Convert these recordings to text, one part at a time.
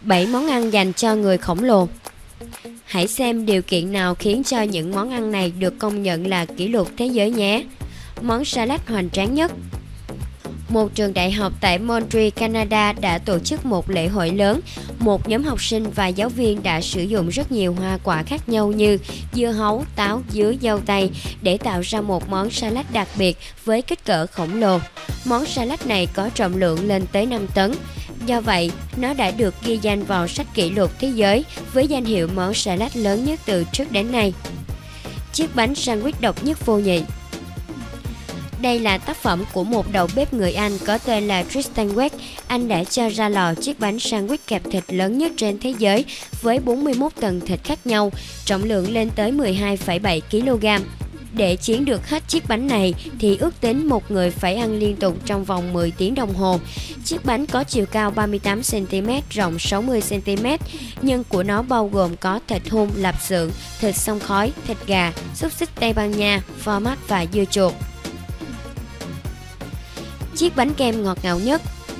7 món ăn dành cho người khổng lồ. Hãy xem điều kiện nào khiến cho những món ăn này được công nhận là kỷ lục thế giới nhé. Món salad hoành tráng nhất. Một trường đại học tại Montreal, Canada đã tổ chức một lễ hội lớn. Một nhóm học sinh và giáo viên đã sử dụng rất nhiều hoa quả khác nhau như dưa hấu, táo, dứa, dâu tây để tạo ra một món salad đặc biệt với kích cỡ khổng lồ. Món salad này có trọng lượng lên tới 5 tấn. Do vậy, nó đã được ghi danh vào sách kỷ lục thế giới với danh hiệu món salad lớn nhất từ trước đến nay. Chiếc bánh sandwich độc nhất vô nhị. Đây là tác phẩm của một đầu bếp người Anh có tên là Tristan West. Anh đã cho ra lò chiếc bánh sandwich kẹp thịt lớn nhất trên thế giới với 41 tầng thịt khác nhau, trọng lượng lên tới 12,7 kg. Để chiến được hết chiếc bánh này thì ước tính một người phải ăn liên tục trong vòng 10 tiếng đồng hồ. Chiếc bánh có chiều cao 38 cm, rộng 60 cm. Nhân của nó bao gồm có thịt hun, lạp xưởng, thịt xông khói, thịt gà, xúc xích Tây Ban Nha, phô mát và dưa chuột. Chiếc bánh kem ngọt ngào nhất.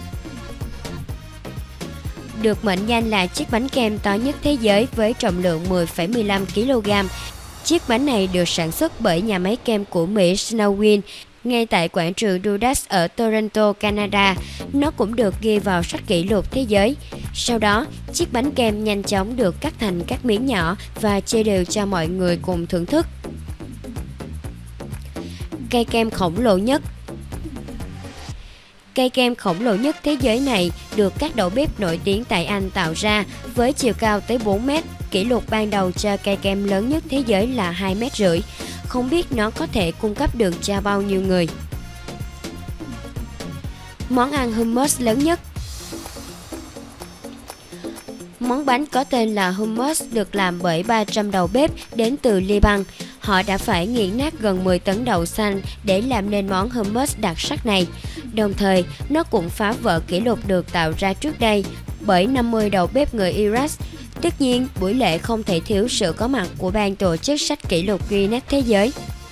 Được mệnh danh là chiếc bánh kem to nhất thế giới với trọng lượng 10,15 kg. Chiếc bánh này được sản xuất bởi nhà máy kem của Mỹ Snowin ngay tại quảng trường Dundas ở Toronto, Canada. Nó cũng được ghi vào sách kỷ lục thế giới. Sau đó, chiếc bánh kem nhanh chóng được cắt thành các miếng nhỏ và chia đều cho mọi người cùng thưởng thức. Cây kem khổng lồ nhất. Cây kem khổng lồ nhất thế giới này được các đầu bếp nổi tiếng tại Anh tạo ra với chiều cao tới 4 mét. Kỷ lục ban đầu cho cây kem lớn nhất thế giới là 2,5 mét. Không biết nó có thể cung cấp được cho bao nhiêu người. Món ăn hummus lớn nhất. Món bánh có tên là hummus được làm bởi 300 đầu bếp đến từ Liban. Họ đã phải nghiền nát gần 10 tấn đậu xanh để làm nên món hummus đặc sắc này. Đồng thời, nó cũng phá vỡ kỷ lục được tạo ra trước đây bởi 50 đầu bếp người Iraq. Tất nhiên, buổi lễ không thể thiếu sự có mặt của ban tổ chức sách kỷ lục Guinness Thế giới.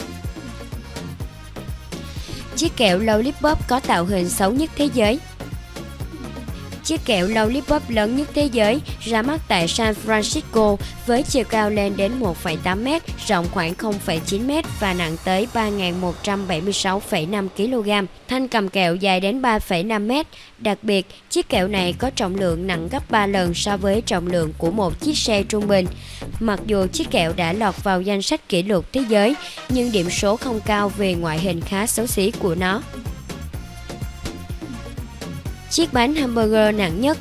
Chiếc kẹo Lollipop có tạo hình xấu nhất thế giới. Chiếc kẹo Lollipop lớn nhất thế giới ra mắt tại San Francisco với chiều cao lên đến 1,8 m, rộng khoảng 0,9 m và nặng tới 3.176,5 kg. Thanh cầm kẹo dài đến 3,5 m. Đặc biệt, chiếc kẹo này có trọng lượng nặng gấp 3 lần so với trọng lượng của một chiếc xe trung bình. Mặc dù chiếc kẹo đã lọt vào danh sách kỷ lục thế giới, nhưng điểm số không cao vì ngoại hình khá xấu xí của nó. Chiếc bánh hamburger nặng nhất.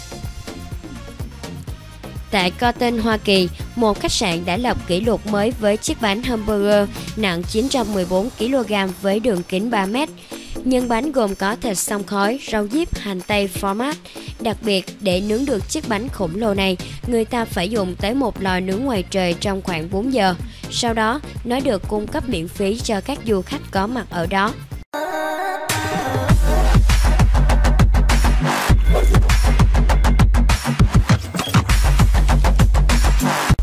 Tại Cotton, Hoa Kỳ, một khách sạn đã lập kỷ lục mới với chiếc bánh hamburger nặng 914 kg với đường kính 3 m. Nhân bánh gồm có thịt xông khói, rau diếp, hành tây, phô mát. Đặc biệt, để nướng được chiếc bánh khổng lồ này, người ta phải dùng tới một lò nướng ngoài trời trong khoảng 4 giờ. Sau đó, nó được cung cấp miễn phí cho các du khách có mặt ở đó.